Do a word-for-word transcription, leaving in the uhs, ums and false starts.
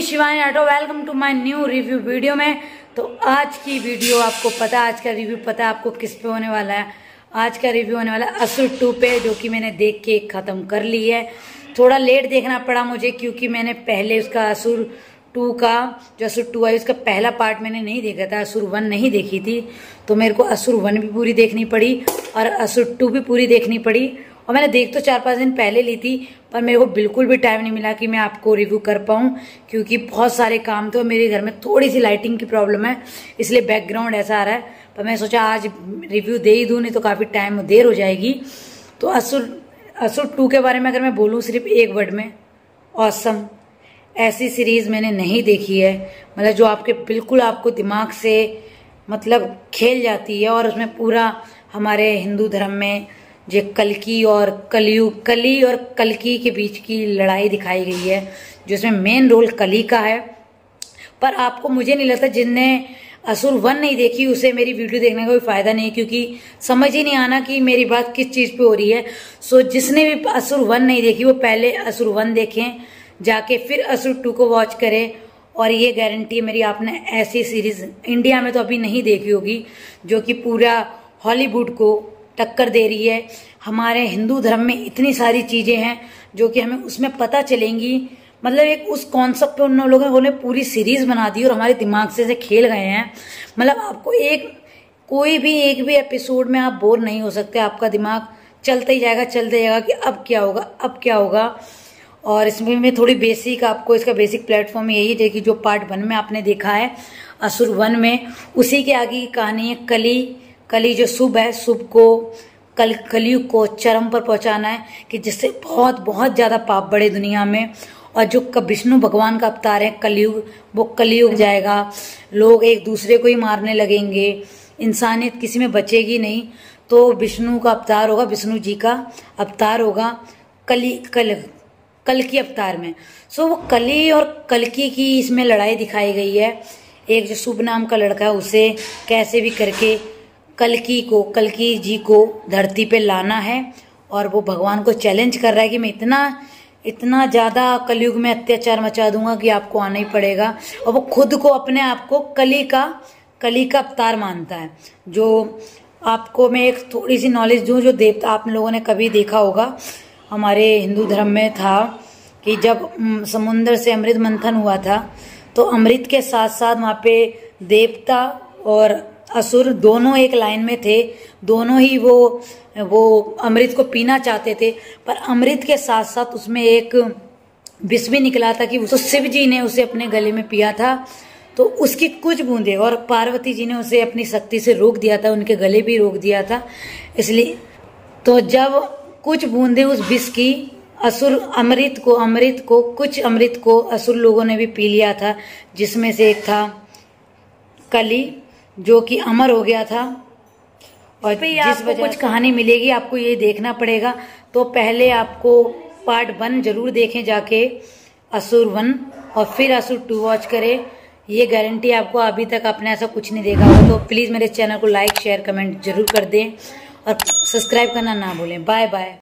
Shivani auto, welcome to my new review video में। तो आज की वीडियो आपको पता, आज का रिव्यू पता आपको किस पे होने वाला है। आज का रिव्यू होने वाला है असुर टू पे, जो कि मैंने देख के ख़त्म कर ली है। थोड़ा लेट देखना पड़ा मुझे, क्योंकि मैंने पहले उसका असुर टू का जो असुर टू है उसका पहला पार्ट मैंने नहीं देखा था, असुर वन नहीं देखी थी। तो मेरे को असुर वन भी पूरी देखनी पड़ी और असुर टू भी पूरी देखनी पड़ी। और मैंने देख तो चार पाँच दिन पहले ली थी, पर मेरे को बिल्कुल भी टाइम नहीं मिला कि मैं आपको रिव्यू कर पाऊँ, क्योंकि बहुत सारे काम थे और मेरे घर में थोड़ी सी लाइटिंग की प्रॉब्लम है, इसलिए बैकग्राउंड ऐसा आ रहा है। पर मैं सोचा आज रिव्यू दे ही दूँ, नहीं तो काफ़ी टाइम देर हो जाएगी। तो असुर असुर टू के बारे में अगर मैं बोलूँ सिर्फ एक वर्ड में, ऑसम। ऐसी सीरीज मैंने नहीं देखी है, मतलब जो आपके बिल्कुल आपको दिमाग से मतलब खेल जाती है। और उसमें पूरा हमारे हिंदू धर्म में जो कल्कि और कलयुग, कली और कल्कि के बीच की लड़ाई दिखाई गई है, जिसमें मेन रोल कली का है। पर आपको, मुझे नहीं लगता जिनने असुर वन नहीं देखी उसे मेरी वीडियो देखने का कोई फायदा नहीं, क्योंकि समझ ही नहीं आना कि मेरी बात किस चीज पे हो रही है। सो जिसने भी असुर वन नहीं देखी वो पहले असुर वन देखें जाके, फिर असुर टू को वॉच करें। और ये गारंटी है मेरी, आपने ऐसी सीरीज इंडिया में तो अभी नहीं देखी होगी जो कि पूरा हॉलीवुड को टक्कर दे रही है। हमारे हिंदू धर्म में इतनी सारी चीजें हैं जो कि हमें उसमें पता चलेंगी। मतलब एक उस कॉन्सेप्ट पे उन लोगों ने पूरी सीरीज बना दी और हमारे दिमाग से, से खेल गए हैं। मतलब आपको एक कोई भी एक भी एपिसोड में आप बोर नहीं हो सकते, आपका दिमाग चलता ही जाएगा चलते जाएगा कि अब क्या होगा अब क्या होगा। और इसमें में थोड़ी बेसिक, आपको इसका बेसिक प्लेटफॉर्म यही है कि जो पार्ट वन में आपने देखा है असुर वन में, उसी के आगे की कहानी है कली। कली जो शुभ है, शुभ को कल कलयुग को चरम पर पहुंचाना है, कि जिससे बहुत बहुत ज्यादा पाप बढ़े दुनिया में। और जो विष्णु भगवान का अवतार है कलयुग, वो कलयुग जाएगा, लोग एक दूसरे को ही मारने लगेंगे, इंसानियत किसी में बचेगी नहीं। तो विष्णु का अवतार होगा, विष्णु जी का अवतार होगा कली कल कल की अवतार में। सो वो कली और कल्कि की इसमें लड़ाई दिखाई गई है। एक जो शुभ नाम का लड़का है उसे कैसे भी करके कल्कि को कल्कि जी को धरती पे लाना है। और वो भगवान को चैलेंज कर रहा है कि मैं इतना इतना ज्यादा कलयुग में अत्याचार मचा दूंगा कि आपको आना ही पड़ेगा। और वो खुद को, अपने आप को कली का कली का अवतार मानता है। जो आपको मैं एक थोड़ी सी नॉलेज दूं, जो देवता आप लोगों ने कभी देखा होगा, हमारे हिंदू धर्म में था कि जब समुद्र से अमृत मंथन हुआ था, तो अमृत के साथ साथ वहाँ पे देवता और असुर दोनों एक लाइन में थे। दोनों ही वो वो अमृत को पीना चाहते थे, पर अमृत के साथ साथ उसमें एक विष भी निकला था कि तो शिव जी ने उसे अपने गले में पिया था, तो उसकी कुछ बूंदे, और पार्वती जी ने उसे अपनी शक्ति से रोक दिया था, उनके गले भी रोक दिया था। इसलिए तो जब कुछ बूंदे उस विष की असुर अमृत को अमृत को कुछ अमृत को असुर लोगों ने भी पी लिया था, जिसमें से एक था कली, जो कि अमर हो गया था। और जिस वजह कुछ कहानी मिलेगी आपको ये देखना पड़ेगा। तो पहले आपको पार्ट वन जरूर देखें जाके, असुर वन, और फिर असुर टू वॉच करें। ये गारंटी आपको, अभी तक आपने ऐसा कुछ नहीं देखा होगा। तो प्लीज मेरे चैनल को लाइक शेयर कमेंट जरूर कर दें और सब्सक्राइब करना ना भूलें। Bye bye.